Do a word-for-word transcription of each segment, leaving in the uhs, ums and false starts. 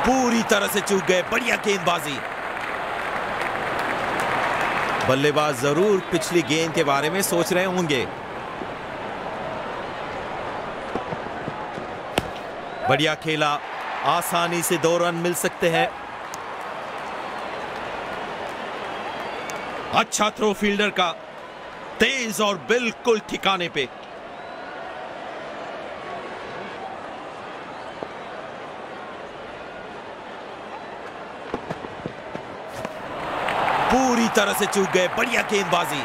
पूरी तरह से चूक गए। बढ़िया गेंदबाजी। बल्लेबाज जरूर पिछली गेंद के बारे में सोच रहे होंगे। बढ़िया खेला, आसानी से दो रन मिल सकते हैं। अच्छा थ्रो फील्डर का, तेज और बिल्कुल ठिकाने पे। पूरी तरह से चूक गए। बढ़िया गेंदबाजी।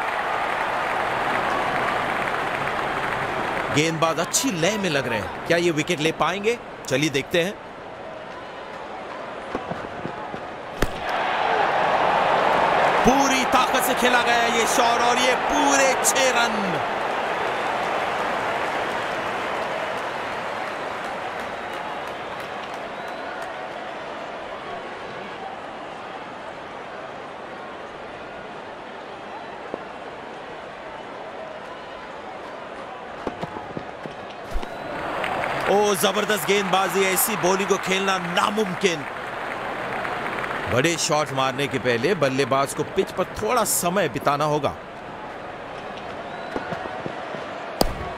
गेंदबाज अच्छी लय में लग रहे हैं। क्या ये विकेट ले पाएंगे? चलिए देखते हैं। पूरी ताकत से खेला गया ये शॉट और ये पूरे छह रन। ओ जबरदस्त गेंदबाजी। ऐसी बॉलिंग को खेलना नामुमकिन। बड़े शॉट मारने के पहले बल्लेबाज को पिच पर थोड़ा समय बिताना होगा।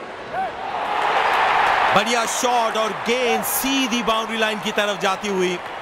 बढ़िया शॉट और गेंद सीधी बाउंड्री लाइन की तरफ जाती हुई।